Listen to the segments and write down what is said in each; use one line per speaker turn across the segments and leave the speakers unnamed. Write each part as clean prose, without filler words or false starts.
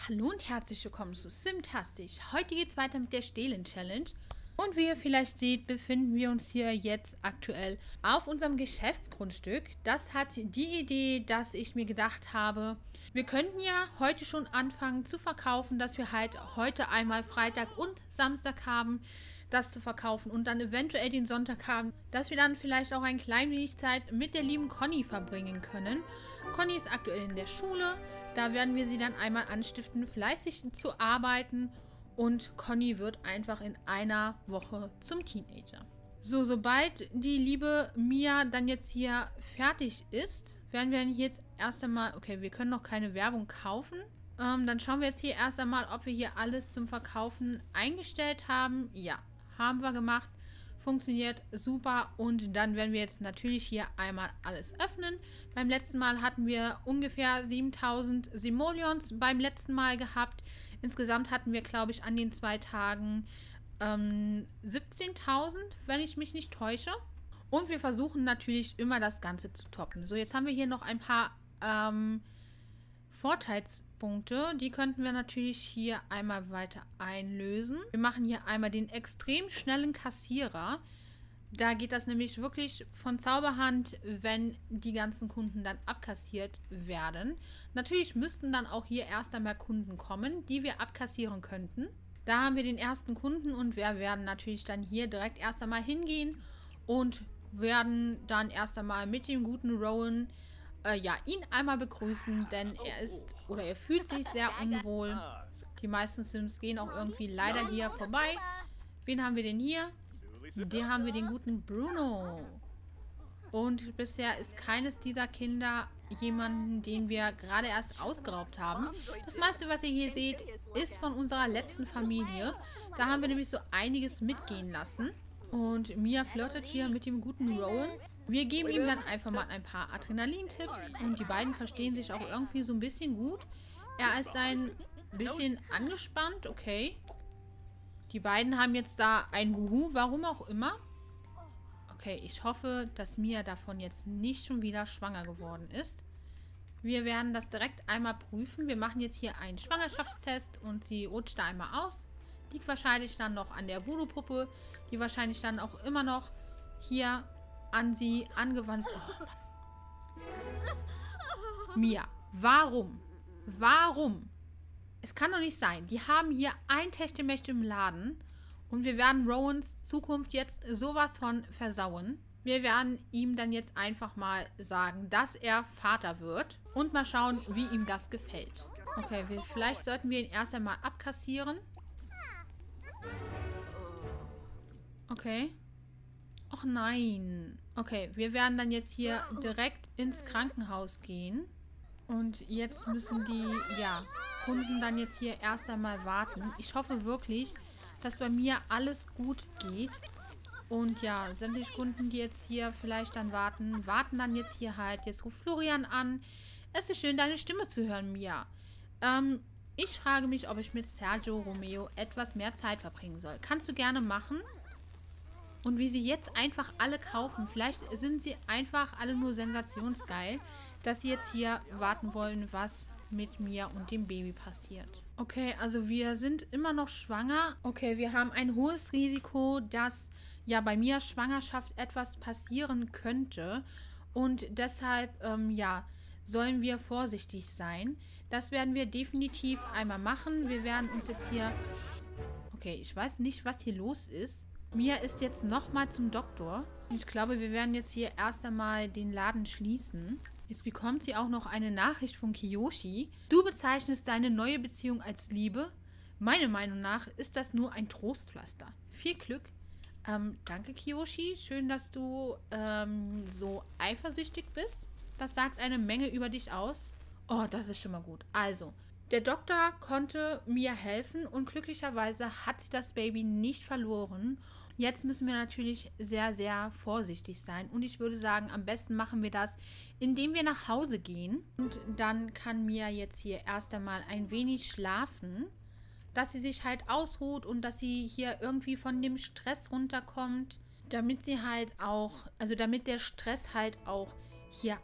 Hallo und herzlich willkommen zu Simtastisch. Heute geht es weiter mit der Stehlen-Challenge. Und wie ihr vielleicht seht, befinden wir uns hier jetzt aktuell auf unserem Geschäftsgrundstück. Das hat die Idee, dass ich mir gedacht habe, wir könnten ja heute schon anfangen zu verkaufen, dass wir halt heute einmal Freitag und Samstag haben, das zu verkaufen und dann eventuell den Sonntag haben, dass wir dann vielleicht auch ein klein wenig Zeit mit der lieben Conny verbringen können. Conny ist aktuell in der Schule, da werden wir sie dann einmal anstiften, fleißig zu arbeiten und Conny wird einfach in einer Woche zum Teenager. So, sobald die liebe Mia dann jetzt hier fertig ist, werden wir hier jetzt erst einmal, okay, wir können noch keine Werbung kaufen. Dann schauen wir jetzt hier erst einmal, ob wir hier alles zum Verkaufen eingestellt haben. Ja, haben wir gemacht. Funktioniert super. Und dann werden wir jetzt natürlich hier einmal alles öffnen. Beim letzten Mal hatten wir ungefähr 7000 Simoleons beim letzten Mal gehabt. Insgesamt hatten wir, glaube ich, an den 2 Tagen 17.000, wenn ich mich nicht täusche. Und wir versuchen natürlich immer das Ganze zu toppen. So, jetzt haben wir hier noch ein paar Vorteilspunkte. Die könnten wir natürlich hier einmal weiter einlösen. Wir machen hier einmal den extrem schnellen Kassierer. Da geht das nämlich wirklich von Zauberhand, wenn die ganzen Kunden dann abkassiert werden. Natürlich müssten dann auch hier erst einmal Kunden kommen, die wir abkassieren könnten. Da haben wir den ersten Kunden und wir werden natürlich dann hier direkt erst einmal hingehen und werden dann erst einmal mit dem guten Rowan ihn einmal begrüßen, denn er fühlt sich sehr unwohl. Die meisten Sims gehen auch irgendwie leider hier vorbei. Wen haben wir denn hier? Hier haben wir den guten Bruno. Und bisher ist keines dieser Kinder jemanden, den wir gerade erst ausgeraubt haben. Das meiste, was ihr hier seht, ist von unserer letzten Familie. Da haben wir nämlich so einiges mitgehen lassen. Und Mia flirtet hier mit dem guten Rowan. Wir geben ihm dann einfach mal ein paar Adrenalin-Tipps. Und die beiden verstehen sich auch irgendwie so ein bisschen gut. Er ist ein bisschen angespannt, okay. Die beiden haben jetzt da ein Wuhu, warum auch immer. Okay, ich hoffe, dass Mia davon jetzt nicht schon wieder schwanger geworden ist. Wir werden das direkt einmal prüfen. Wir machen jetzt hier einen Schwangerschaftstest und sie rutscht da einmal aus. Liegt wahrscheinlich dann noch an der Voodoo-Puppe, die wahrscheinlich dann auch immer noch hier an sie angewandt wird. Oh, Mann. Mia, warum? Warum? Es kann doch nicht sein. Die haben hier ein Techtelmechtel im Laden und wir werden Rowans Zukunft jetzt sowas von versauen. Wir werden ihm dann jetzt einfach mal sagen, dass er Vater wird und mal schauen, wie ihm das gefällt. Okay, vielleicht sollten wir ihn erst einmal abkassieren. Okay. Och nein. Okay, wir werden dann jetzt hier direkt ins Krankenhaus gehen. Und jetzt müssen die, Kunden dann jetzt hier erst einmal warten. Ich hoffe wirklich, dass bei mir alles gut geht. Und ja, sämtliche Kunden, die jetzt hier vielleicht dann warten dann jetzt hier halt. Jetzt ruft Florian an. Es ist schön, deine Stimme zu hören, Mia. Ich frage mich, ob ich mit Sergio Romeo etwas mehr Zeit verbringen soll. Kannst du gerne machen. Und wie sie jetzt einfach alle kaufen. Vielleicht sind sie einfach alle nur sensationsgeil, dass sie jetzt hier warten wollen, was mit mir und dem Baby passiert. Okay, also wir sind immer noch schwanger. Okay, wir haben ein hohes Risiko, dass ja bei mir Schwangerschaft etwas passieren könnte. Und deshalb, sollen wir vorsichtig sein. Das werden wir definitiv einmal machen. Wir werden uns jetzt hier... Okay, ich weiß nicht, was hier los ist. Mia ist jetzt nochmal zum Doktor. Und ich glaube, wir werden jetzt hier erst einmal den Laden schließen. Jetzt bekommt sie auch noch eine Nachricht von Kiyoshi. Du bezeichnest deine neue Beziehung als Liebe? Meiner Meinung nach ist das nur ein Trostpflaster. Viel Glück. Danke, Kiyoshi. Schön, dass du so eifersüchtig bist. Das sagt eine Menge über dich aus. Oh, das ist schon mal gut. Also, der Doktor konnte Mia helfen und glücklicherweise hat sie das Baby nicht verloren. Jetzt müssen wir natürlich sehr, sehr vorsichtig sein. Und ich würde sagen, am besten machen wir das, indem wir nach Hause gehen. Und dann kann Mia jetzt hier erst einmal ein wenig schlafen, dass sie sich halt ausruht und dass sie hier irgendwie von dem Stress runterkommt, damit sie halt auch, also damit der Stress halt auch hier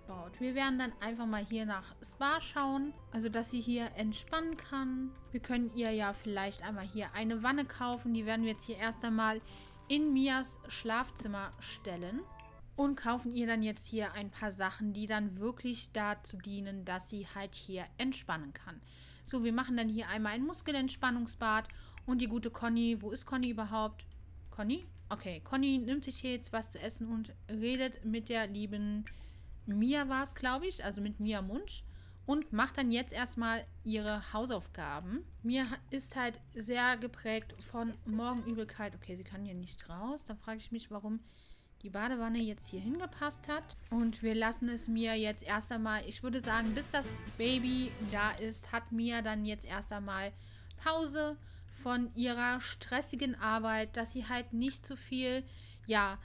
baut. Wir werden dann einfach mal hier nach Spa schauen. Also, dass sie hier entspannen kann. Wir können ihr ja vielleicht einmal hier eine Wanne kaufen. Die werden wir jetzt hier erst einmal in Mias Schlafzimmer stellen. Und kaufen ihr dann jetzt hier ein paar Sachen, die dann wirklich dazu dienen, dass sie halt hier entspannen kann. So, wir machen dann hier einmal ein Muskelentspannungsbad. Und die gute Conny, wo ist Conny überhaupt? Conny? Okay, Conny nimmt sich hier jetzt was zu essen und redet mit der lieben Mia, war es, glaube ich, also mit Mia Munch. Und macht dann jetzt erstmal ihre Hausaufgaben. Mia ist halt sehr geprägt von Morgenübelkeit. Okay, sie kann hier nicht raus. Da frage ich mich, warum die Badewanne jetzt hier hingepasst hat. Und wir lassen es Mia jetzt erst einmal, ich würde sagen, bis das Baby da ist, hat Mia dann jetzt erst einmal Pause von ihrer stressigen Arbeit, dass sie halt nicht so viel, ja,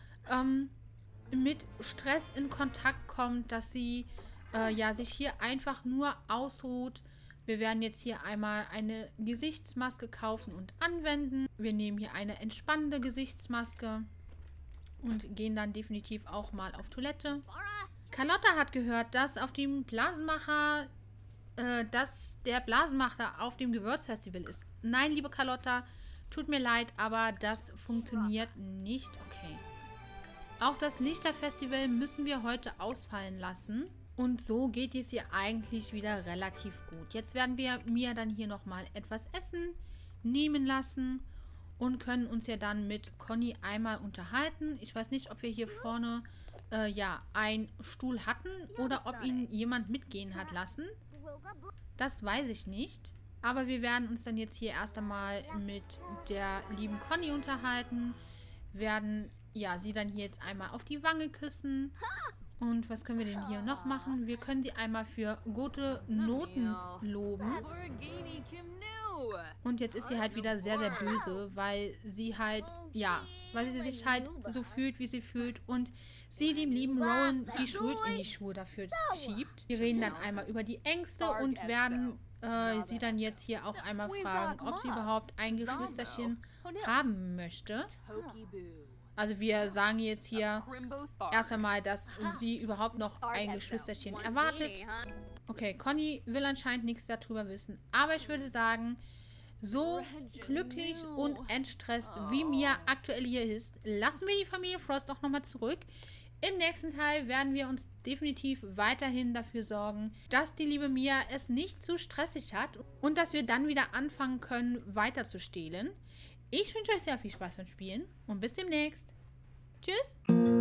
mit Stress in Kontakt kommt, dass sie, ja, sich hier einfach nur ausruht. Wir werden jetzt hier einmal eine Gesichtsmaske kaufen und anwenden. Wir nehmen hier eine entspannende Gesichtsmaske. Und gehen dann definitiv auch mal auf Toilette. Carlotta hat gehört, dass auf dem Blasenmacher, dass der Blasenmacher auf dem Gewürzfestival ist. Nein, liebe Carlotta, tut mir leid, aber das funktioniert nicht. Okay. Auch das Lichterfestival müssen wir heute ausfallen lassen. Und so geht es ihr eigentlich wieder relativ gut. Jetzt werden wir Mia dann hier nochmal etwas Essen nehmen lassen. Und können uns ja dann mit Conny einmal unterhalten. Ich weiß nicht, ob wir hier vorne ja, einen Stuhl hatten oder ob ihn jemand mitgehen hat lassen. Das weiß ich nicht. Aber wir werden uns dann jetzt hier erst einmal mit der lieben Conny unterhalten. Werden ja, sie dann hier jetzt einmal auf die Wange küssen. Und was können wir denn hier noch machen? Wir können sie einmal für gute Noten loben. Und jetzt ist sie halt wieder sehr, sehr böse, weil sie halt, ja, weil sie sich halt so fühlt, wie sie fühlt und sie dem lieben Rowan die Schuld in die Schuhe dafür schiebt. Wir reden dann einmal über die Ängste und werden sie dann jetzt hier auch einmal fragen, ob sie überhaupt ein Geschwisterchen haben möchte. Also wir sagen jetzt hier erst einmal, dass sie überhaupt noch ein Geschwisterchen erwartet. Okay, Conny will anscheinend nichts darüber wissen. Aber ich würde sagen, so glücklich und entstresst, wie Mia aktuell hier ist, lassen wir die Familie Frost doch nochmal zurück. Im nächsten Teil werden wir uns definitiv weiterhin dafür sorgen, dass die liebe Mia es nicht zu stressig hat und dass wir dann wieder anfangen können, weiter zu stehlen. Ich wünsche euch sehr viel Spaß beim Spielen und bis demnächst. Tschüss!